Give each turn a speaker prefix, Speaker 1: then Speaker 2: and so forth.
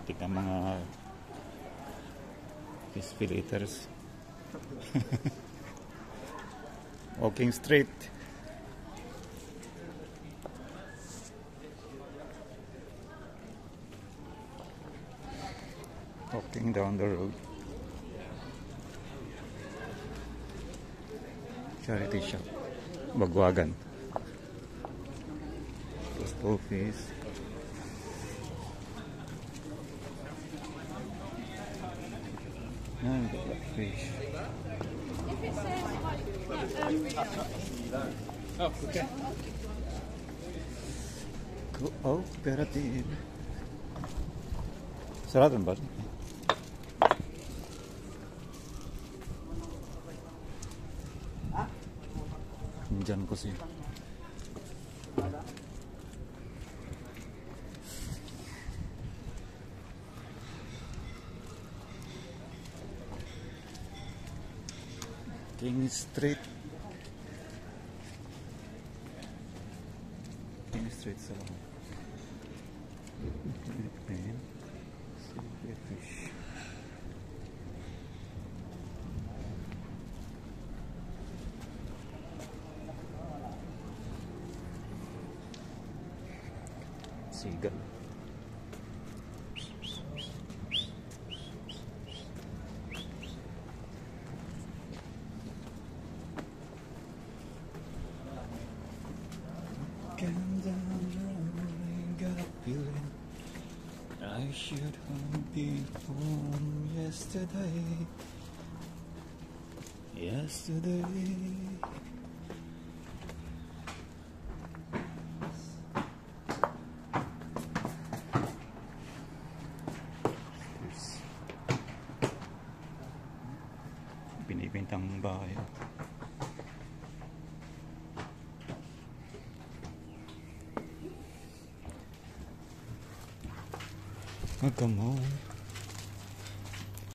Speaker 1: putik ang mga fish filleters. Walking straight. Walking down the road. Charity shop. Bagwagan. Post office. And the fish.
Speaker 2: If it says
Speaker 1: Oh, okay. Cooperative. Sarado ba? Diyan ko siya. King Street. King Street sa lang. Fish. Sigal. Got a feeling I should be home yesterday. Binibintang bahay. Oh, come on.